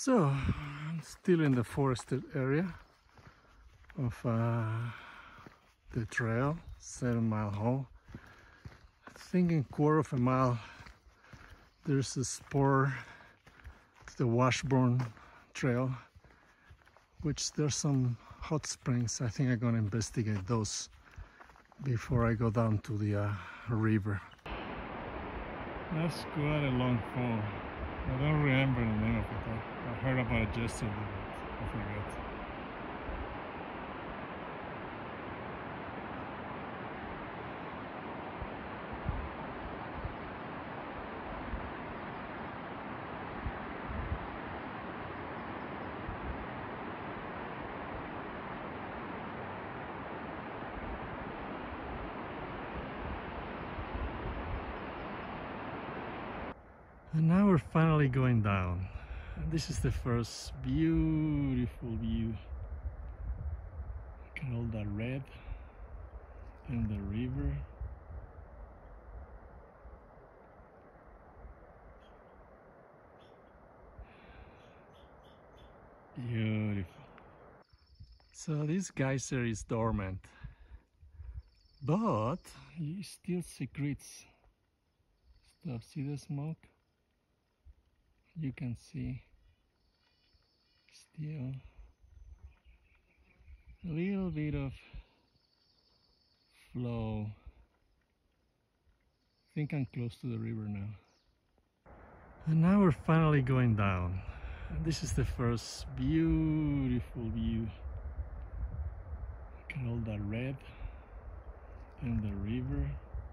So, I'm still in the forested area of the trail, 7-mile haul. I think in quarter of a mile there's a spur to the Washburn Trail, which there's some hot springs. I think I'm gonna investigate those before I go down to the river. That's quite a long fall. I don't remember the name of it. I heard about it yesterday, but I forgot. And now we're finally going down. And this is the first beautiful view. Look at all that red and the river. Beautiful. So this geyser is dormant, but it still secretes stuff. See the smoke? You can see still a little bit of flow. I think I'm close to the river now. And now we're finally going down. And this is the first beautiful view. Look at all that red and the river.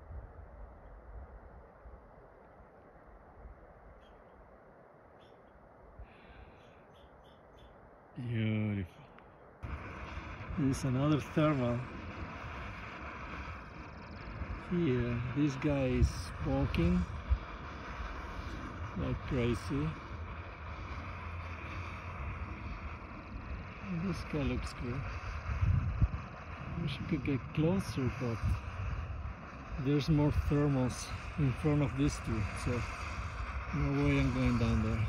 Beautiful. This is another thermal. Here, this guy is smoking like crazy. And this guy looks good. I wish I could get closer, but there's more thermals in front of these two, so no way I'm going down there.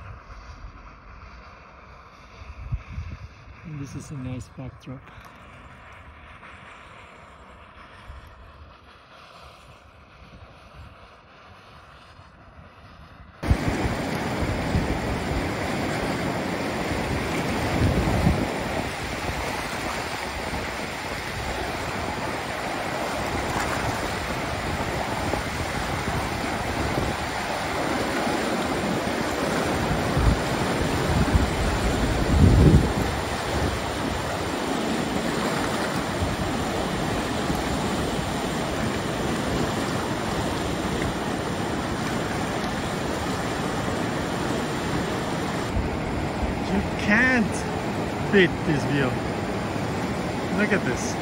And this is a nice backdrop. Can't beat this view. Look at this.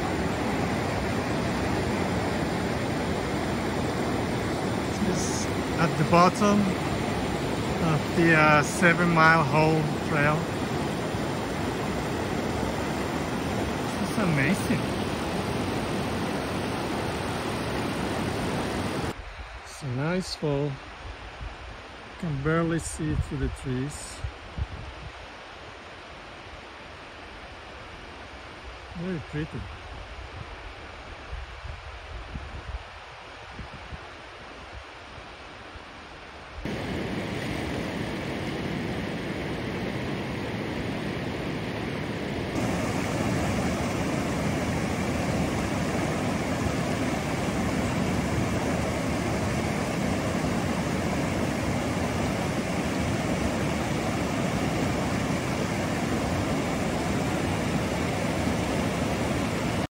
This is at the bottom of the 7-mile haul trail. This is amazing. It's a nice fall. You can barely see through the trees. Very pretty.